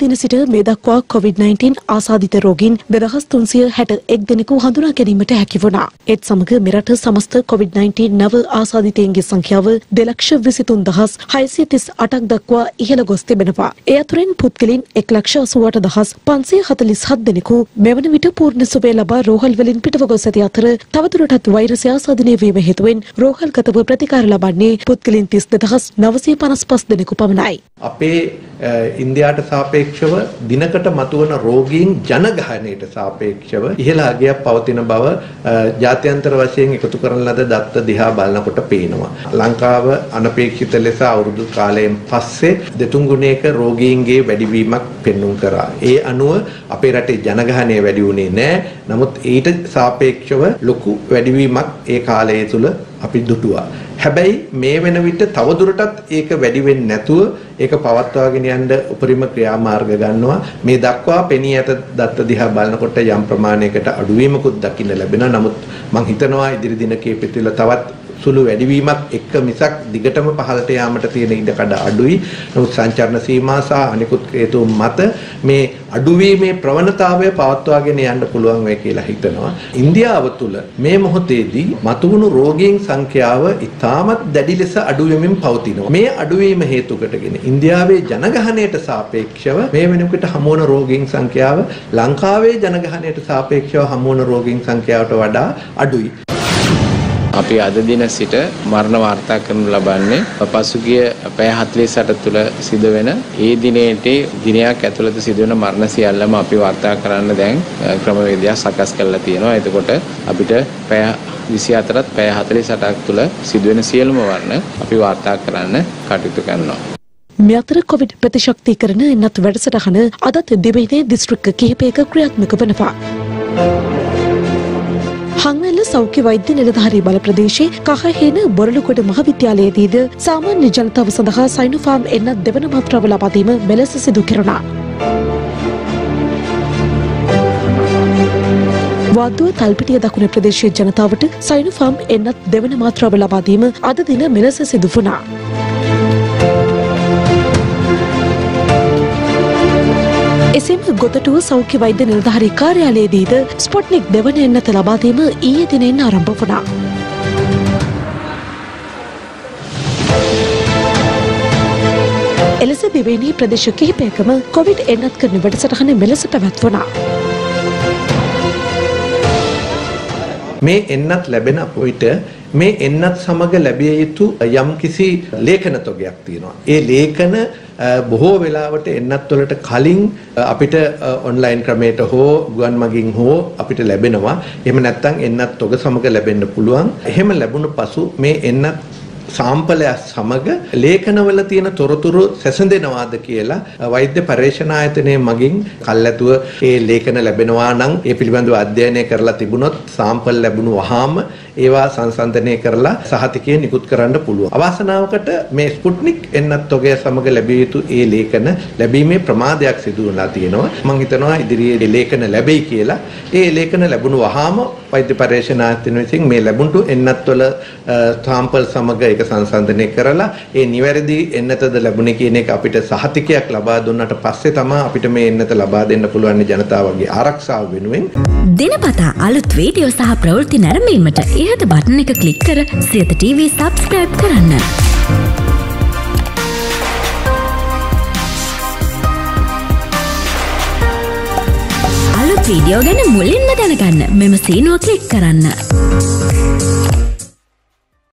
දින සිට මේ දක්වා COVID-19 ආසාදිත රෝගීන් 2361 දෙනෙකු හඳුනා ගැනීමට හැකි වුණා. ඒත් සමග මෙරට සමස්ත COVID-19 නව ආසාදිතයින්ගේ සංඛ්‍යාව 2,23,638ක් දක්වා ඉහළ ගොස් තිබෙනවා. ඒ අතුරින් පුද්ගලයන් 1,88,547 දෙනෙකු මෙවන විට පූර්ණ සුවය ලබා රෝහල් වලින් පිටව ගොස් ඇති අතර තවදුරටත් වෛරසය ආසාදනය වීම හේතුවෙන් රෝහල්ගතව ප්‍රතිකාර ලබන්නේ පුද්ගලයන් 32,955 දෙනෙකු පමණයි. අපේ ඉන්දියාවට සාපේක්ෂව දිනකට මතුවන රෝගීන් ජනගහනයට සාපේක්ෂව ඉහළ අගයක් පවතින බව ජාත්‍යන්තර වශයෙන් එකතු කරන ලද දත්ත දිහා බලනකොට පේනවා. ලංකාව අනපේක්ෂිත ලෙස අවුරුදු කාලයෙන් පස්සේ දෙතුන් ගුණයක රෝගීන්ගේ වැඩිවීමක් පෙන්눔 කරා. ඒ අනුව අපේ රටේ ජනගහනය වැඩි වුණේ නැහැ. නමුත් ඊට සාපේක්ෂව ලොකු වැඩිවීමක් ඒ කාලය තුල අපි දුටුවා. හැබැයි මේ වෙන විට තවදුරටත් ඒක වැඩි වෙන්නේ නැතුව ඒක පවත්වාගෙන යන්න උපරිම ක්‍රියාමාර්ග ගන්නවා. මේ දක්වා පෙනී ඇත දත්ත දිහා බලනකොට යම් ප්‍රමාණයකට අඩුවීමකුත් දකින්න ලැබෙනවා. නමුත් මම හිතනවා ඉදිරි දින කිහිපෙ තුළ තවත් සුළු වැඩිවීමක් එක්ක මිසක් දිගටම පහළට යාමට තියෙන ඉඩකඩ අඩුයි. නමුත් සංචාරණ සීමා සහ අනිකුත් හේතු මත මේ අඩුවීමේ ප්‍රවණතාවය පවත්වාගෙන යන්න පුළුවන් වෙයි කියලා හිතනවා. ඉන්දියාව තුළ මේ මොහොතේදී මතුවුණු රෝගීන් සංඛ්‍යාව ඉතාමත් දැඩි ලෙස අඩු වෙමින් පවතිනවා. මේ අඩුවීම හේතු කොටගෙන ඉන්දියාවේ ජනගහනයට සාපේක්ෂව මේ වෙනකොට හමු වන රෝගීන් සංඛ්‍යාව ලංකාවේ ජනගහනයට සාපේක්ෂව හමු වන රෝගීන් සංඛ්‍යාවට වඩා අඩුයි. අපි අද දින සිට මරණ වාර්තා කරනු ලබන්නේ පසුගිය පැය 48 තුළ සිදුවෙන ඒ දිනයක් ඇතුළත සිදුවෙන මරණ සියල්ලම අපි වාර්තා කරන්න දැන් ක්‍රමවේදයක් සකස් කරලා තියෙනවා. එතකොට අපිට පැය 24ත් පැය 48ක් තුළ සිදුවෙන සියලුම මරණ අපි වාර්තා කරන්න කටයුතු කරනවා. මේ අතර කොවිඩ් ප්‍රතිශක්තිකරණ එන්නත් වැඩසටහන අදත් දිවයිනේ දිස්ත්‍රික්ක කිහිපයක ක්‍රියාත්මක වෙනවා. හංගල්ල සෞඛ්‍ය වෛද්‍ය නිලධාරී බල ප්‍රදේශයේ කහහේන බොරළුගොඩ මහවිද්‍යාලයේදීද සාමාන්‍ය ජනතාව සඳහා සයිනෝෆාම් එන්නත් දෙවන මාත්‍රාව ලබා දීම මෙලෙස සිදු කෙරුණා. වාද්දුව තල්පිටිය දකුණ ප්‍රදේශයේ ජනතාවට සයිනෝෆාම් එන්නත් දෙවන මාත්‍රාව ලබා දීම අද දින මෙලෙස සිදු වුණා. එසේම ගොතටුව සෞඛ්‍ය වෛද්‍ය නිලධාරී කාර්යාලයේදීද ස්පොට්නික් දෙවන එන්නත ලබා දීම ඊයේ දිනෙන් ආරම්භ වුණා. එලෙස දිවයිනේ ප්‍රදේශ කිහිපයකම කොවිඩ් එන්නත් කරන වැඩසටහන මෙලෙස පැවැත්වුණා. මේ එන්නත් ලැබෙන අපොයිට මේ එන්නත් සමග ලැබිය යුතු යම්කිසි ලේඛන තොගයක් තියෙනවා. ඒ ලේඛන බොහෝ වෙලාවට එන්නත් වලට කලින් අපිට ඔන්ලයින් ක්‍රමයට හෝ ගුවන් මගින් හෝ අපිට ලැබෙනවා. එහෙම නැත්නම් එන්නත් තොග සමග ලැබෙන්න පුළුවන්. එහෙම ලැබුණු පසු මේ එන්නත් සාම්පලය සමග ලේඛනවල තියෙන තොරතුරු සැසඳෙනවාද කියලා වෛද්‍ය පරීක්ෂණ ආයතනයේ මගින් කල්ැතුව ඒ ලේඛන ලැබෙනවා නම් ඒ පිළිබඳව අධ්‍යයනය කරලා තිබුණොත් සාම්පල් ලැබුණු වහාම ඒවා සංසන්දනය කරලා සහතිකය නිකුත් කරන්න පුළුවන්. අවාසනාවකට මේ ස්පුට්නික් එන්නත් තොගය සමග ලැබිය යුතු ඒ ලේඛන ලැබීමේ ප්‍රමාදයක් සිදු වුණා තියෙනවා. මම හිතනවා ඉදිරියේ ලේඛන ලැබෙයි කියලා. ඒ ලේඛන ලැබුණු වහාම වෛද්‍ය පරීක්ෂණ ආයතන විසින් මේ ලැබුණු එන්නත් වල සාම්පල් සමග ඒක සංසන්දනය කරලා ඒ නිවැරදි එන්නතද ලැබුණේ කියන එක අපිට සහතිකයක් ලබා දුන්නාට පස්සේ තමයි අපිට මේ එන්නත ලබා දෙන්න පුළුවන් ජනතාවගේ ආරක්ෂාව වෙනුවෙන්. දිනපතා අලුත් වීඩියෝ සහ ප්‍රවෘත්ති නැරඹීමට ඉහත බටන් එක ක්ලික් කර සියත TV subscribe කරන්න. අලුත් වීඩියෝ ගැන මුලින්ම දැනගන්න මෙම සීනුව ක්ලික් කරන්න.